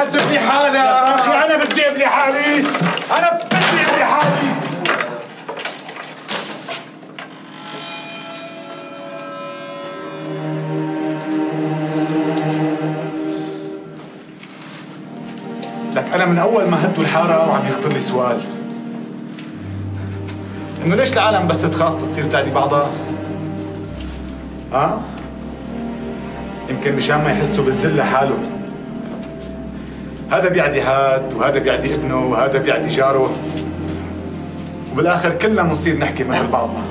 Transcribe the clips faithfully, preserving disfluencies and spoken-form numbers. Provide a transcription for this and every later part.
هتف لي حالك يا اخي، انا بدي ابني حالي، انا بدي ابني حالي. لك انا من اول ما هدوا الحاره وعم يخطر لي سؤال، انه ليش العالم بس تخاف بتصير تعدي بعضها؟ ها؟ يمكن مشان ما يحسوا بالذل لحاله. هذا بيعدي هاد وهذا بيعدي ابنه وهذا بيعدي جاره، وبالاخر كلنا بنصير نحكي مثل بعضنا.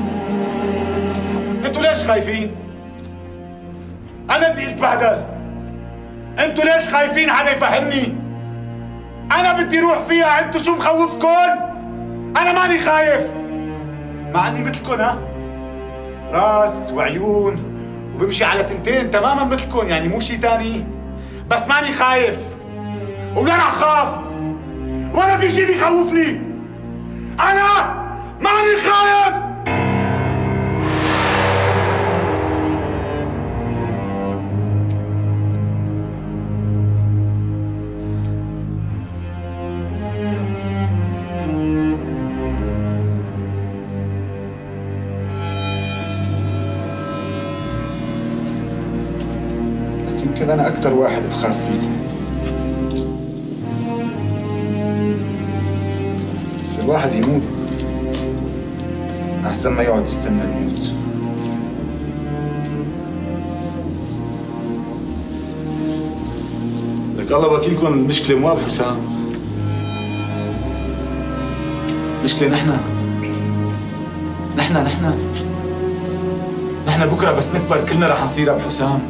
انتوا ليش خايفين؟ انا بدي اتبهدل. انتوا ليش خايفين حدا يفهمني؟ انا بدي روح فيها، انتوا شو مخوفكن؟ انا ماني خايف، مع اني مثلكن، ها؟ راس وعيون وبمشي على تنتين تماما مثلكن، يعني مو شي تاني، بس ماني خايف ولا رح خاف ولا في شي بيخوفني. انا ماني خايف. يمكن أنا أكتر واحد بخاف فيكم، بس الواحد يموت أحسن ما يقعد يستنى الموت. لك الله وكيلكم، المشكلة مو أبو حسام، المشكلة نحن نحن نحن نحن بكرة بس نكبر كلنا رح نصير أبو حسام.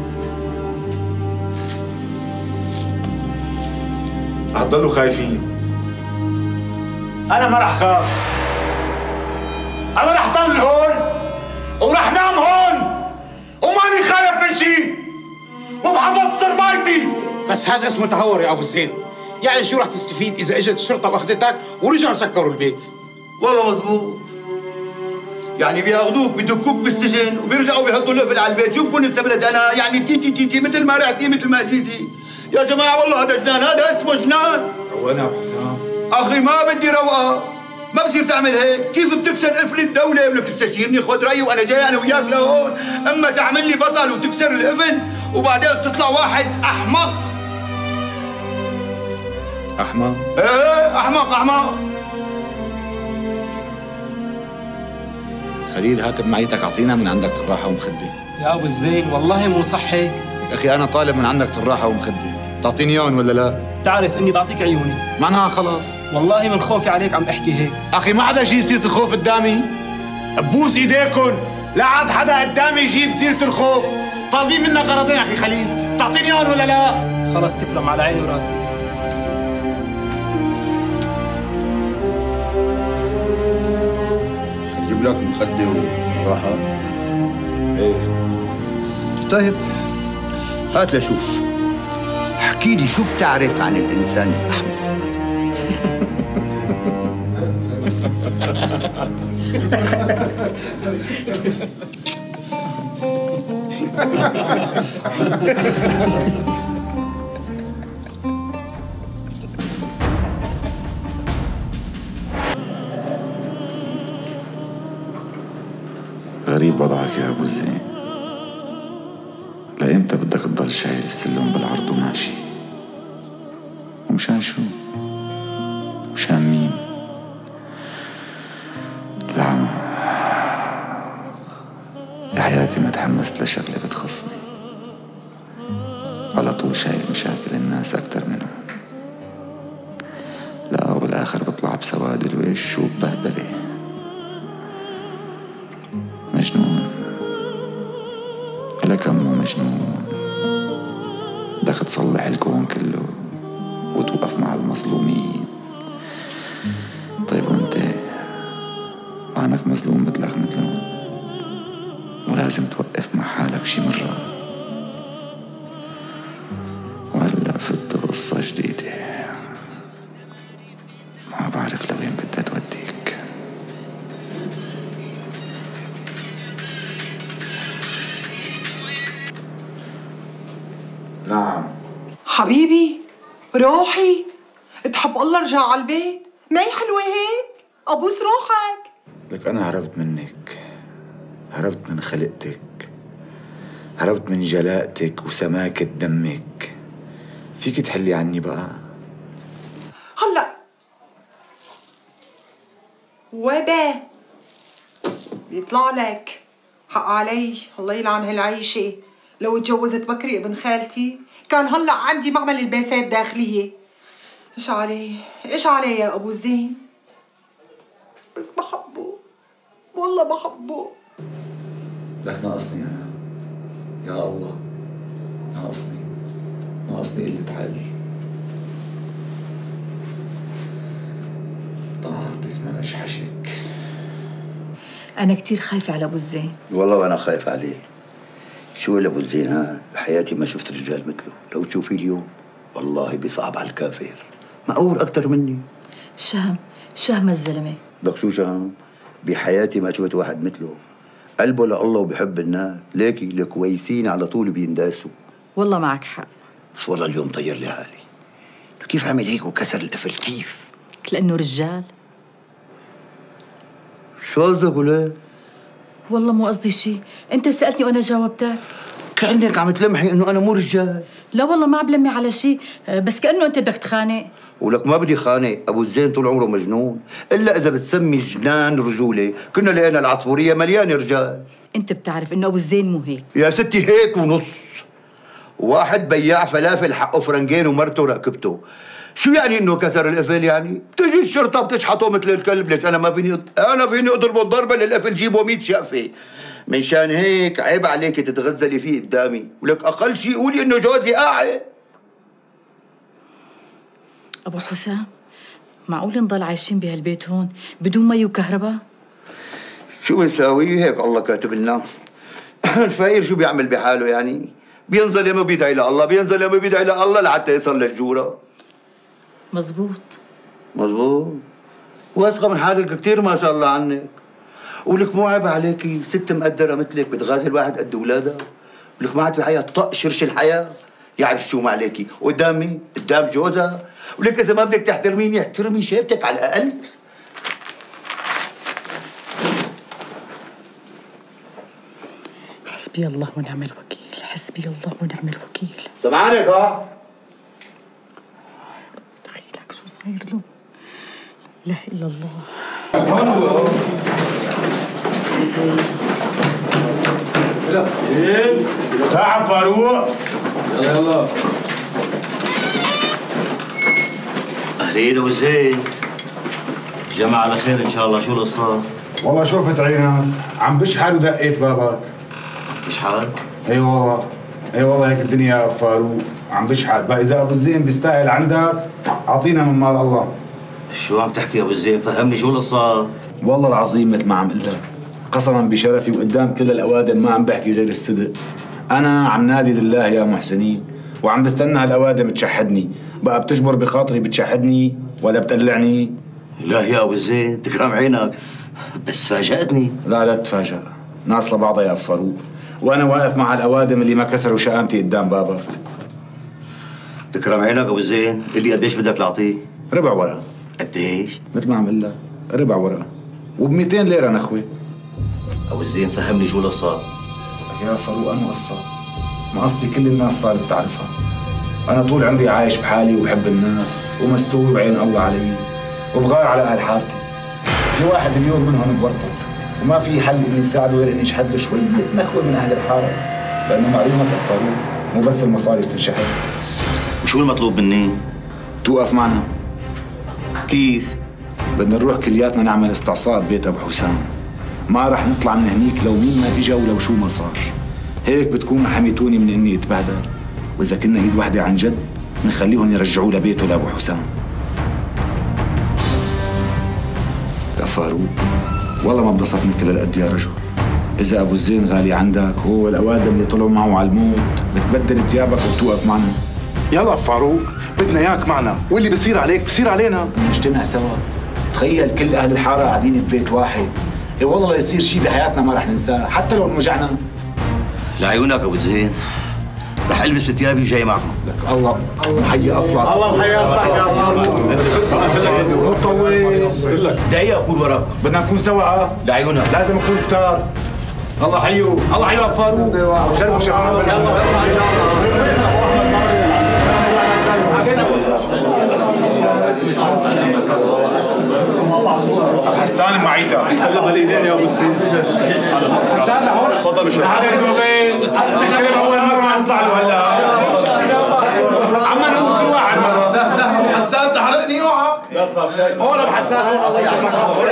رح تضلوا خايفين، أنا ما رح خاف، أنا رح ضل هون ورح نام هون وماني خايف من شي وبحفظ سرمايتي. بس هذا اسمه تهور يا أبو زين، يعني شو رح تستفيد إذا إجت الشرطة واخدتك ورجعوا سكروا البيت؟ والله مزبوط، يعني بياخذوك بدكوك بالسجن وبيرجعوا بيحطوا لقفل على البيت. شو بكون السبلت أنا؟ يعني تيتي تيتي مثل ما رحتي مثل ما جيتي. يا جماعة والله هذا جنان، هذا اسمه جنان. روقنا يا أبو حسام. أخي ما بدي روقة، ما بصير تعمل هيك. كيف بتكسر قفل الدولة ولك تستشيرني خذ رأيي وأنا جاي أنا وياك لهون؟ أما تعمل لي بطل وتكسر القفل وبعدين تطلع واحد أحمق. أحمق؟ إيه أحمق أحمق. خليل هات بمعيتك اعطينا من عندك طراحة ومخدة. يا أبو الزين والله مو صح هيك. أخي أنا طالب من عندك طراحة ومخدة، تعطيني إياهم ولا لا؟ بتعرف إني بعطيك عيوني. معناها خلاص. والله من خوفي عليك عم أحكي هيك. أخي ما حدا يجيب سيرة الخوف قدامي. ببوس إيديكن، لا عاد حدا قدامي يجيب سيرة الخوف. طالبين منا غرضين يا أخي خليل، تعطيني إياهم ولا لا؟ خلاص تكرم على عيني وراسي. أجيب لك مخدة وراحة؟ إيه. طيب هات لشوف، احكي لي شو بتعرف عن الإنسان الأحمق؟ غريب وضعك يا أبو الزين، لإمتى بدك تضل شايل السلم بالعرض وماشي؟ ومشان شو؟ مشان مين؟ لا يا حياتي ما تحمست لشغلة بتخصني، على طول شايل مشاكل الناس أكتر منهم، لا والآخر بطلع بسواد الوش وببهدلة. مجنون لك أمو مجنون، بدك تصلح الكون كله وتوقف مع المظلومين. طيب وانت وعنك مظلوم بدلك مثلهم، ولازم توقف مع حالك شي مرة. وهلا فت بقصة جديدة ما بعرف لوين بدها توديك. نعم حبيبي، روحي تحب الله ارجع على البيت. ما هي حلوة هيك؟ ابوس روحك. لك انا هربت منك، هربت من خلقتك، هربت من جلاءتك وسماكة دمك. فيك تحلي عني بقى؟ هلا وبا بيطلع لك حق علي. الله يلعن هالعيشة. لو تجوزت بكري ابن خالتي كان هلا عندي معمل الباسات داخلية. ايش عليه؟ ايش عليه يا ابو زين؟ بس بحبه، والله بحبه. لك ناقصني انا، يا الله ناقصني، ناقصني قلة حل. طاعتك ما اشحشك. أنا كتير خايفة على أبو الزين. والله وأنا خايف عليه. شو أبو الزين هاد؟ بحياتي ما شفت رجال مثله. لو تشوفيه اليوم والله بيصعب على الكافر. مقور أكتر مني. شهم شهم الزلمة. بدك شو شهم؟ بحياتي ما شفت واحد مثله. قلبه لله وبحب الناس. ليكي الكويسين على طول بينداسوا. والله معك حق. بس والله اليوم طير لي حالي. كيف عمل هيك وكسر القفل كيف؟ لأنه رجال. شو قصدك ولا؟ والله مو قصدي شيء، أنت سألتني وأنا جاوبتك. كأنك عم تلمحي إنه أنا مو رجال. لا والله ما عم بلمي على شيء، بس كأنه أنت بدك تخانق. ولك ما بدي خانق. أبو الزين طول عمره مجنون، إلا إذا بتسمي جنان رجولة. كنا لقينا العصفورية مليانة رجال. أنت بتعرف إنه أبو الزين مو هيك. يا ستي هيك ونص. واحد بياع فلافل حقه فرنجين ومرته راكبته. شو يعني انه كسر القفل يعني؟ بتجي الشرطه بتشحطه مثل الكلب. ليش انا ما فيني انا فيني اضربه ضربه للقفل جيبه مية شقفه. منشان هيك عيب عليك تتغزلي فيه قدامي. ولك اقل شيء قولي انه جوزي قاعد. ابو حسام معقول نضل عايشين بهالبيت هون بدون مي وكهرباء؟ شو بنساوي؟ هيك الله كاتب لنا. الفقير شو بيعمل بحاله يعني؟ بينزل يما بيدعي لله، بينزل يما بيدعي لله لحتى يصل للجوره. مزبوط مزبوط. واثقه من حالك كثير ما شاء الله عنك. ولك مو عيب عليكي ست مقدره مثلك بتغازل واحد قد اولادها. ولك ما عاد في حياه طق شرش الحياه. يعب شو ما عليكي قدامي قدام جوزها. ولك اذا ما بدك تحترميني احترمي شيبتك على الاقل. حسبي الله ونعم الوكيل، حسبي الله ونعم الوكيل. سمعانك ها؟ دخيلك شو صاير له؟ لا اله الا الله. تعال فاروق. يلا يلا. اهلين ابو زين. جماعة على خير ان شاء الله. شو القصة؟ والله شوفت عينك عم بشحن ودقيت بابك. بشحن؟ اي والله اي والله هيك الدنيا يا فاروق عم بشحن. بقى اذا ابو الزين بيستاهل عندك اعطينا من مال الله. شو عم تحكي يا ابو زين؟ فهمني شو القصة؟ والله العظيم مثل ما عم قلت لك، قسما بشرفي وقدام كل الاوادم ما عم بحكي غير الصدق. انا عم نادي لله يا محسنين وعم بستنى هالاوادم تشحدني. بقى بتجبر بخاطري بتشحدني ولا بتقلعني؟ لا يا ابو زين تكرم عينك، بس فاجأتني. لا لا تتفاجأ، ناس لبعضها يا فاروق، وانا واقف مع الاوادم اللي ما كسروا شقامتي قدام بابك. تكرم عينك ابو زين. اللي قديش بدك لاعطيه؟ ربع ورقه. قديش؟ مثل ما عم قل لك ربع ورقه وب مئتين ليره نخوه. ابو زين فهمني شو القصه؟ يا فاروق انا قصه ما قصدي كل الناس صارت تعرفها. انا طول عمري عايش بحالي وبحب الناس ومستور بعين الله علي وبغار على اهل حارتي. في واحد اليوم منهم بورطه وما في حل اني ساعده غير اني اشحد له شوي نخوه من اهل الحاره، لانه معلومك يا فاروق مو بس المصاري بتنشحن. وشو المطلوب مني؟ توقف معنا. كيف؟ بدنا نروح كلياتنا نعمل استعصاء ببيت ابو حسام. ما رح نطلع من هنيك لو مين ما اجا ولو شو ما صار. هيك بتكونوا حميتوني من اني اتبهدل، واذا كنا ايد وحده عن جد بنخليهم يرجعوه لبيته لابو حسام. يا فاروق والله ما بضصتني كل هالقد يا رجل. اذا ابو الزين غالي عندك هو الاوادم اللي طلعوا معه على الموت بتبدل ثيابك وبتوقف معنا. يلا فاروق بدنا اياك معنا، واللي بصير عليك بصير علينا. نجتمع سوا. تخيل كل اهل الحاره قاعدين ببيت واحد. اي والله يصير شيء بحياتنا ما رح ننساه حتى لو انوجعنا. لعيونك ابو زين، رح البس ثيابي وجاي معهم. لك الله محيي اصلا. الله محيي اصلا يا فاروق. مو طول. دقيقة أقول وراك. بدنا نكون سوا لعيونك. لازم نكون كتار. الله حيو، الله حيو يا فاروق. شربوا شربوا. حسان معيدة سلم الايدين يا ابو السيد. حسان لهون تفضلوا شرب. الشرب اول مرة نطلع له هلا. عمان هو كل واحد مرة. لا لا ابو حسان تحرقني اوعى. لا تخاف شيء. هون ابو حسان هون الله يعطيك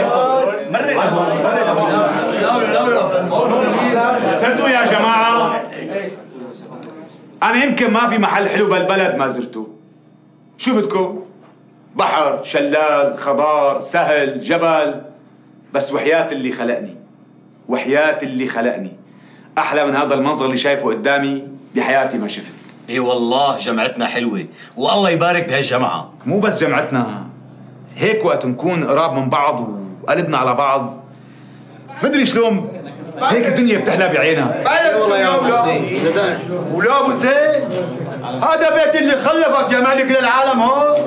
مرة صدقوا يا جماعة أنا يمكن ما في محل حلو بالبلد ما زرته. شو بدكم؟ بحر، شلال، خضار، سهل، جبل، بس وحياة اللي خلقني وحياة اللي خلقني أحلى من هذا المنظر اللي شايفه قدامي بحياتي ما شفت. اي والله جمعتنا حلوة والله يبارك بهالجمعة. مو بس جمعتنا، هيك وقت نكون قراب من بعض وقلبنا على بعض مدري شلون هيك الدنيا بتحلى بعينها. اي والله يا ابو زين صدق. ولا ابو زين هذا بيت اللي خلفك جمالك للعالم هون.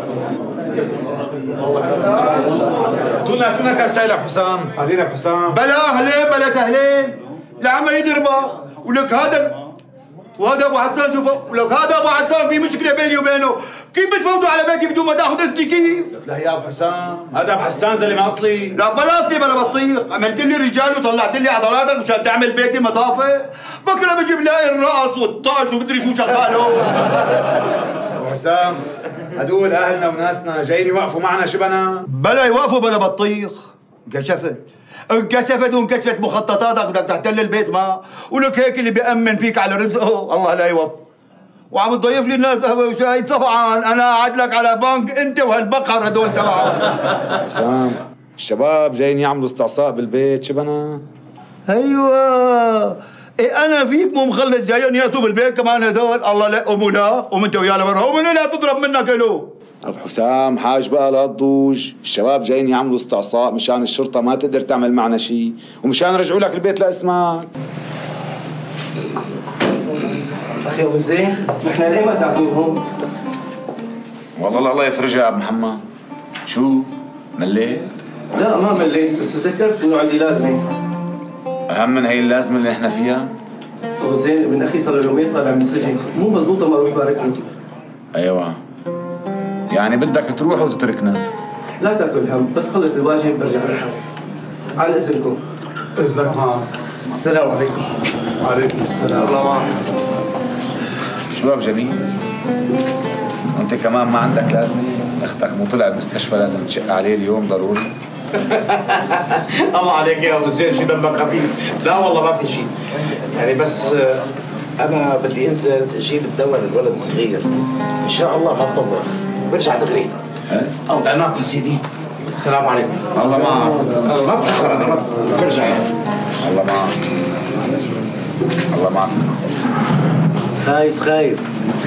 هاتولنا هاتولنا كاس شاي لك حسام. اهلين ابو حسام. بلا اهلين بلا سهلين لعم يدربه. ولك هذا وهذا ابو حسان شوفه. ولك هذا ابو حسان في مشكله بيني وبينه. كيف بتفوتوا على بيتي بدون ما تاخذ اذني كيف؟ لا يا ابو حسام هذا ابو حسان زلمه اصلي. لا بلا اصلي بلا بطيخ. عملت لي رجال وطلعت لي عضلاتك مشان تعمل بيتي نظافه. بكره بجيب لاقي الرقص والطاش ومدري شو شغاله. ابو حسام هدول اهلنا وناسنا جايين يوقفوا معنا شبنا. بلا يوقفوا بلا بطيخ. انكشفت انكشفت وانكشفت مخططاتك بدك تحتل البيت ما. ولك هيك اللي بيأمن فيك على رزقه الله لا يوفق. وعم تضيف لي الناس قهوه وشاي. طبعا انا قاعد لك على بنك انت وهالبقر هدول تبعك. حسام الشباب جايين يعملوا استعصاء بالبيت شبنا. ايوه إيه انا فيك مو مخلص جايين ياتوا بالبيت كمان هدول. الله لا قوموا لا قوم انت ويا لبرا قوم لا تضرب منك كيلو. ابو حسام حاج بقى لا تضوج. الشباب جايين يعملوا استعصاء مشان الشرطة ما تقدر تعمل معنا شيء ومشان يرجعوا لك البيت لاسمك. اخي ابو زين نحن ليه ما تعطيهم هون؟ والله الله يفرجها يا ابو محمد. شو مليت؟ لا ما مليت بس تذكرت انه عندي لازمه. اهم من هي اللازمه اللي نحن فيها. ابو زين ابن اخي صار له يومين طالع من السجن مو مزبوطه ما اروح بارك له. ايوه يعني بدك تروح وتتركنا. لا تاكل هم بس خلص الواجب برجع لحالي. على اذنكم. اذنك معك. السلام عليكم. وعليكم السلام. الله معك. شباب جميل وانت كمان ما عندك لازمه. اختك مو طلع المستشفى لازم تشق عليه اليوم ضروري. الله عليك يا ابو زين شو دمك خفيف. لا والله ما في شيء يعني بس انا بدي انزل اجيب الدواء للولد الصغير ان شاء الله ما بطول برجع دغري. او لعناك يا سيدي. السلام عليكم. الله معك. ما بتاخر انا ما برجع يعني. الله معك. الله معك. خايف خايف.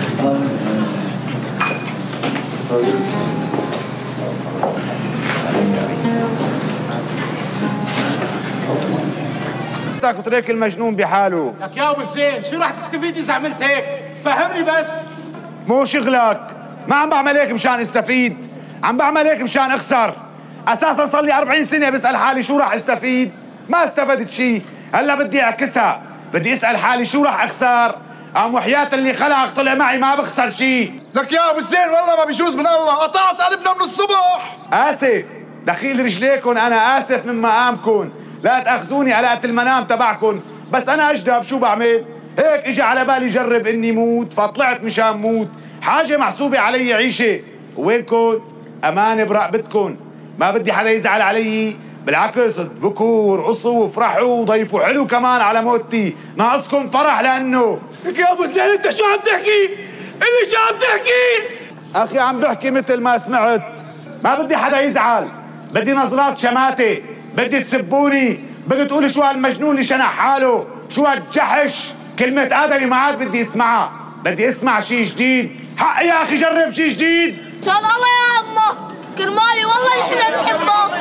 بدك تترك المجنون بحاله. لك يا ابو زين شو رح تستفيد اذا عملت هيك؟ فهمني بس. مو شغلك. ما عم بعمل هيك مشان استفيد، عم بعمل هيك مشان اخسر. اساسا صار لي أربعين سنة بسأل حالي شو راح استفيد؟ ما استفدت شيء. هلا بدي اعكسها، بدي اسأل حالي شو راح اخسر؟ قام وحياة اللي خلقك طلع معي ما بخسر شيء. لك يا ابو زين والله ما بيجوز من الله قطعت قلبنا من الصبح. اسف دخيل رجليكم انا اسف من مقامكم. لا تاخذوني على قد المنام تبعكم بس انا اجدب شو بعمل؟ هيك اجى على بالي جرب اني موت فطلعت مشان موت. حاجة محسوبة علي عيشة. وينكن؟ أمان برقبتكن. ما بدي حدا يزعل علي. بالعكس اضبكوا ورقصوا وافرحوا وضيفوا حلو كمان على موتي. ناقصكم فرح لأنه لك يا أبو زين أنت شو عم تحكي؟ اللي شو عم تحكي؟ أخي عم بحكي مثل ما سمعت. ما بدي حدا يزعل. بدي نظرات شماتة. بدي تسبوني. بدي تقولي شو هالمجنون اللي شنح حاله. شو هالجحش. كلمة آدمي ما عاد بدي اسمعها. بدي اسمع شيء جديد. حق يا اخي جرب شيء جديد. ان شاء الله يا عمو كرمالي والله نحن بنحبه.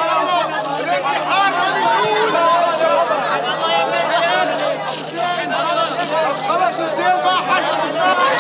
خلص الزين ما حد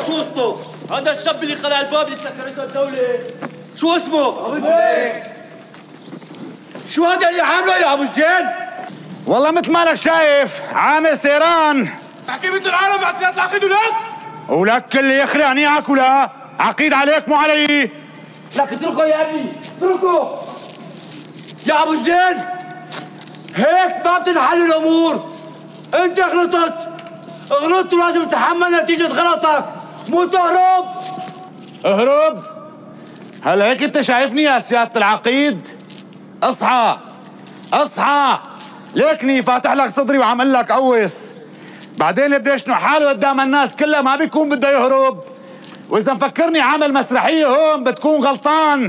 شو قصته؟ هذا الشاب اللي خلع الباب اللي سكرته الدولة. شو اسمه؟ ابو زين. شو هذا اللي عامله يا ابو زين؟ والله مثل ما لك شايف عامل سيران. تحكي مثل العالم مع سيادة العقيد ولك؟ ولك اللي يخرعني اياك ولا عقيد عليك مو علي. لك اتركه يا ابني، اتركه. يا ابو زين هيك ما بتنحل الامور. انت غلطت، غلطت ولازم تتحمل نتيجة غلطك، مو تهرب. اهرب؟ هل هيك انت شايفني يا سيادة العقيد؟ اصحى اصحى، ليكني فاتح لك صدري وعم اقول لك قوس. بعدين بده يشنق حاله قدام الناس كلها ما بيكون بده يهرب. واذا مفكرني عامل مسرحية هون بتكون غلطان.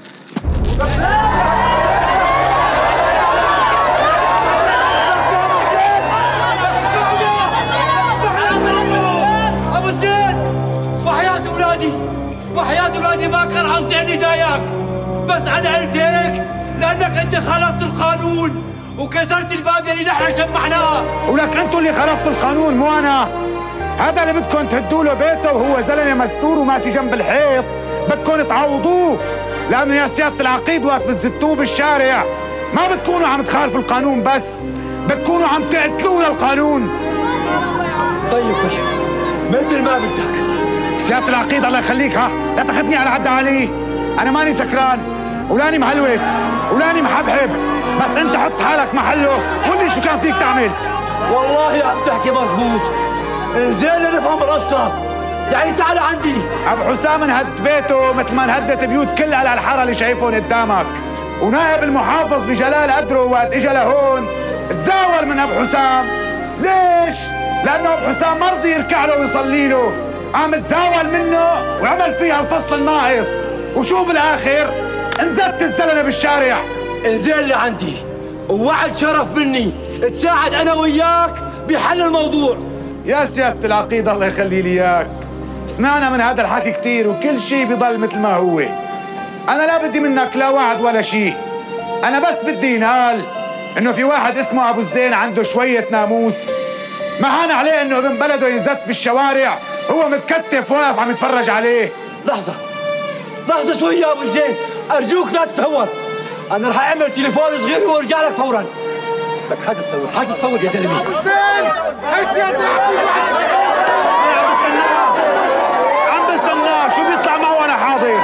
ابو زين وحياة اولادي وحياة اولادي ما كان قصدي اني ضايقك، بس انا قلت هيك لانك انت خالفت القانون وكسرت الباب اللي نحن شمعناه. ولك انتوا اللي خالفتوا القانون مو انا. هذا اللي بدكم تهدوا له بيته وهو زلمه مستور وماشي جنب الحيط بدكم تعوضوه، لانه يا سياده العقيد وقت بتزتوه بالشارع ما بتكونوا عم تخالفوا القانون بس بتكونوا عم تقتلوا للقانون. طيب طيب مثل ما بدك. سياده العقيد الله يخليك، ها لا تاخذني على حد علي. انا ماني سكران ولاني مهلوس ولاني محبحب، بس انت حط حالك محله قول لي شو كان فيك تعمل. والله عم تحكي مضبوط. انزل نفهم القصة، يعني تعال عندي. ابو حسام انهد بيته مثل ما انهدت بيوت كل هالحاره اللي شايفهم قدامك، ونائب المحافظ بجلال قدره وقت اجى لهون تزاول من ابو حسام. ليش؟ لانه ابو حسام ما رضي يركع له ويصلي له، قام تزاول منه وعمل فيها الفصل الناقص، وشو بالاخر؟ انزلت الزلمه بالشارع. انزل لعندي ووعد شرف مني تساعد انا وياك بحل الموضوع. يا سيادة العقيد الله يخلي لي اياك، سمعنا من هذا الحكي كثير وكل شيء بضل مثل ما هو. انا لا بدي منك لا وعد ولا شيء، انا بس بدي ينقال انه في واحد اسمه ابو الزين عنده شوية ناموس، ما هان عليه انه ابن بلده ينزت بالشوارع هو متكتف واقف عم يتفرج عليه. لحظة لحظة شوي يا ابو الزين، ارجوك لا تتهور. انا رح اعمل تليفون صغير وارجع لك فورا. لك حاجة تصور حاجة تصور يا زلمة. ابو الزين هي سيادة العقيد عم بستناه عم بستناه شو بيطلع معه وانا حاضر.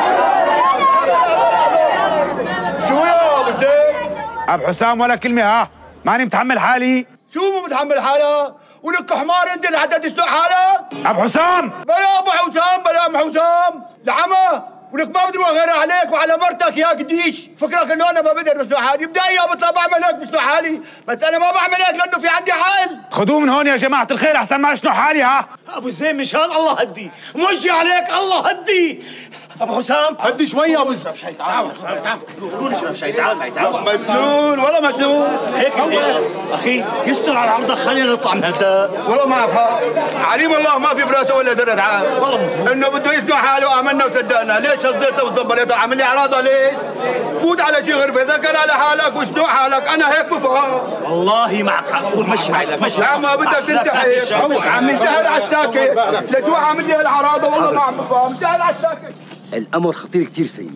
شو يا ابو زين؟ ابو حسام ولا كلمة، ها ماني متحمل حالي. شو مو متحمل حالك؟ ولك حمار انت لحتى تشنق حالك؟ ابو حسام بلا ابو حسام بلا ابو حسام لعمى، ولك ما بدي غير عليك وعلى مرتك يا قديش. فكرك انه انا ما بقدر بشنق حالي؟ بداية بطلع بعمل هيك بشنق حالي، بس انا ما بعمل هيك لانه في عندي حل. خذوه من هون يا جماعة الخير احسن ما اشنق حالي. ها ابو زين مشان الله هدي، موجي عليك الله هدي. ابو حسام هدي شوي يا ابو زين. تعال تعال قول اشرب شاي. تعال تعال. مجنون ولا مجنون؟ هيك هيك اخي يستر على عرضك، خلينا نطلع من هالدار. والله ما افهم، عليم الله ما في براسه ولا ذره عقل. والله مزبوط انه بده يسمع حاله وامنا وصدقنا. ليش هزيته وزنبليته عامل لي اعراضه ليش؟ فوت على شي غرفه ذكر على حالك وشنو حالك، انا هيك بفهم. والله معك حق، قول مشي حالك مشي. لا ما بدك تنتحر، هو عم ينتحر على الساكت. لشو عامل لي هالعراضه؟ والله ما عم بفهم، انتحر على الساكت. الأمر خطير كتير سيدي.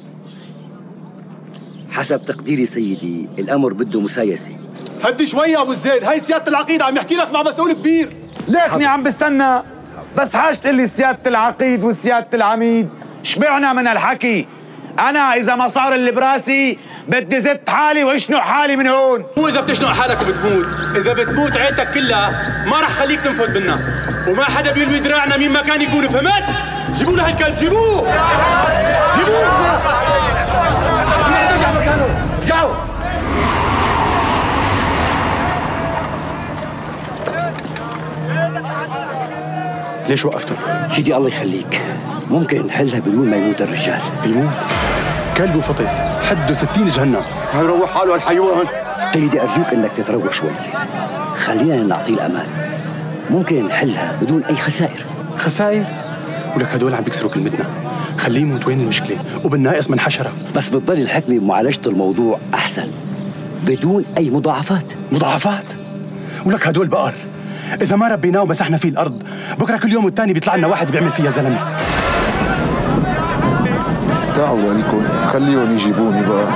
حسب تقديري سيدي الأمر بده مسايسة. هدي شوي يا ابو الزين، هاي سيادة العقيد عم يحكي لك مع مسؤول كبير. ليكني عم بستنى بس حاجة تقول لي سيادة العقيد وسيادة العميد شبعنا من هالحكي. أنا إذا ما صار اللي براسي بدي زت حالي واشنق حالي من هون. مو إذا بتشنق حالك وبتموت، إذا بتموت عيلتك كلها ما رح خليك تنفذ منا، وما حدا بيلوي دراعنا مين ما كان يقول. فهمت؟ جيبوا له هالكلب، جيبوه جيبوه. ارجع مكانه، رجعوا. ليش وقفتوا؟ سيدي الله يخليك، ممكن نحلها بدون ما يموت الرجال. يموت؟ كلب وفطس حده ستين جهنم. هيروح حاله الحيوان. سيدي أرجوك إنك تتروى شوي، خلينا نعطيه الأمان. ممكن نحلها بدون أي خسائر. خسائر؟ ولك هدول عم بيكسروا كلمتنا، خليه يموت. وين المشكلة؟ وبالناقص من حشرة. بس بتضل الحكمة بمعالجة الموضوع أحسن بدون أي مضاعفات. مضاعفات؟ ولك هدول بقر، اذا ما ربيناه ومسحنا فيه الارض بكره كل يوم والتاني بيطلع لنا واحد بيعمل فيها زلمه. تعالوا لكم خليهم يجيبوني بقى.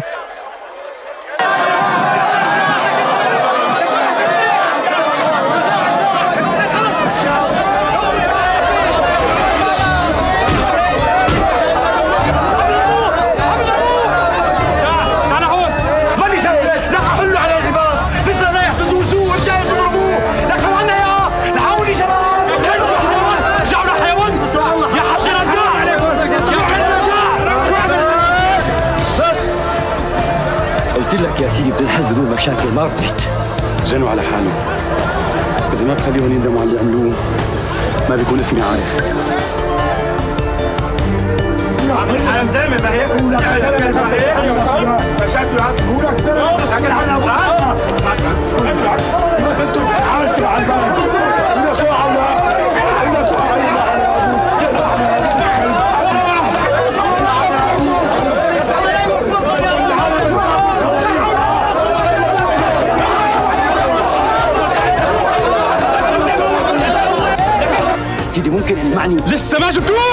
قلت لك يا سيدي بتنحل بدون مشاكل، ما رضيت. جنوا على حالهم، إذا ما بخليهم يندموا على اللي عملوه ما بيكون اسمي عارف. أنا زلمة ما هيك قولك سلام ما هيك مشاكل قولك سلام لكن أنا ما كنتوا عايشوا على البلد قولك اوعى قولك اوعى سيدي ممكن اسمعني؟ لسه ما جبتوه؟